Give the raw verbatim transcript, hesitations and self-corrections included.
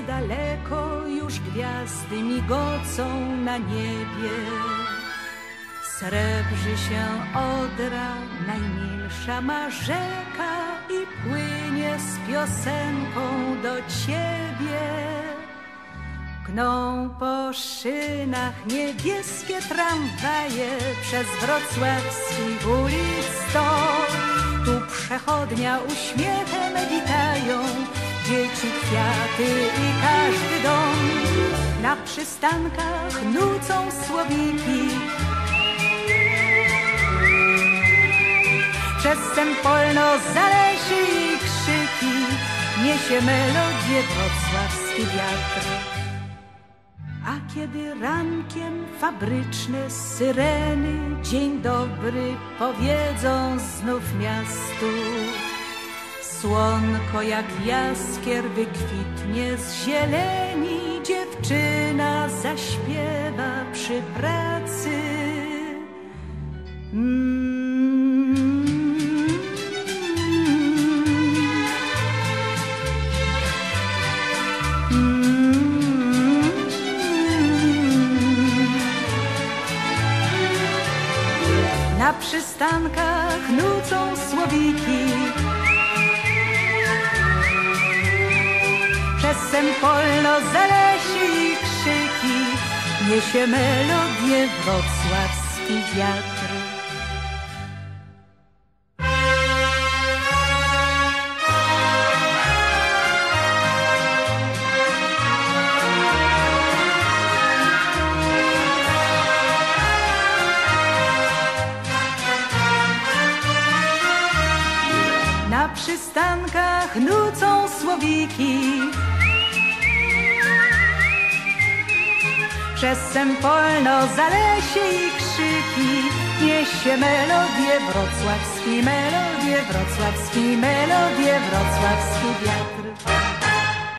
niedaleko już gwiazdy migocą na niebie. Srebrzy się Odra, najmilsza ma rzeka i płynie z piosenką do ciebie. Gną po szynach niebieskie tramwaje przez wrocławskich ulic sto. Tu przechodnia uśmiechem witają dzieci, kwiaty i każdy dom. Na przystankach nucą słowiki, przez sen polno zależy i krzyki, niesie melodię wrocławski wiatr. A kiedy rankiem fabryczne syreny dzień dobry powiedzą znów miastu, słonko jak jaskier wykwitnie z zieleni, dziewczyna zaśpiewa przy pracy. Mm. Na przystankach nucą słowiki, przez sen polno zależy i krzyki, niesie melodię wrocławski wiatr. Na przystankach nucą słowiki, przez sen polno zalesie i krzyki, niesie melodię wrocławski, melodię wrocławski, melodię wrocławski wiatr.